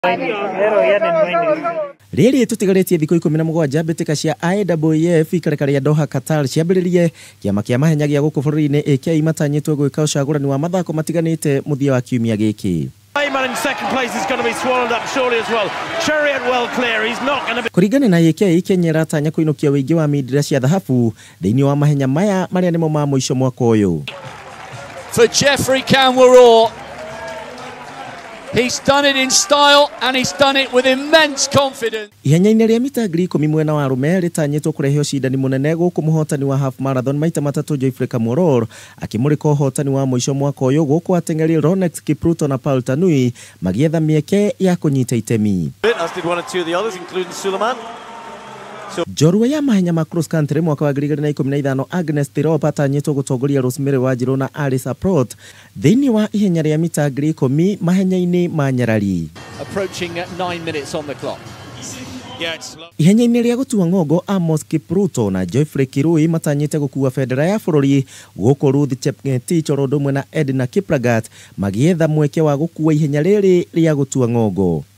Rĩrĩ tũtigarĩtie thikũ 17 mbĩtĩka cia IAAF ikarekaria Doha Qatar ciambĩrĩrie kĩama kĩa mahenya gĩa gũkũ bũrũri-inĩ AK matanyĩtwo gwĩka ũcagũrani wa mathako matiganĩte mũthia wa kiumia gĩkĩ. Kũringana na AK, Kenya ĩratanya kũinũkia wĩingĩ wa mindira cia thahabu thĩinĩ wa mahenya maya marĩa nĩmo ma mũico mwaka ũyũ. For Jeffrey Kamworor, he's done it in style and he's done it with immense confidence. Ihenya-inĩ rĩa mita 10,000 mwena wa arũme rĩtanyĩtwo kũrehe ũcindani mũnene gũkũ mũhotani wa half marathon maita matatũ Jeffrey Kamworor akĩmũrĩka ũhotani wa mũico mwaka ũyũ gũkũ ateng'eri Ronex Kipruto na Paul Tanui magĩetha mĩeke ya kũnyita itemi. Njorua ya mahenya ma cross country mwaka wa 2015 Agnes Tirop atanyĩtwo gũtongoria Rosemary Wanjiru na Alice Aprot thĩinĩ wa ihenya rĩa mita 10,000 mahenya-inĩ ma Nyarari. Approaching 9 minutes on the clock. Ihenya-inĩ rĩa gũtua ng'ongo Amos Kipruto na Geoffrey Kirui matanyĩte gũkua bendera ya bũrũri gũkũ Ruth Chepngetich oro ũndũ ũmwe na Edna Kiplagat magĩetha mweke wa gũkua ihenya rĩrĩ rĩa gũtua ng'ongo.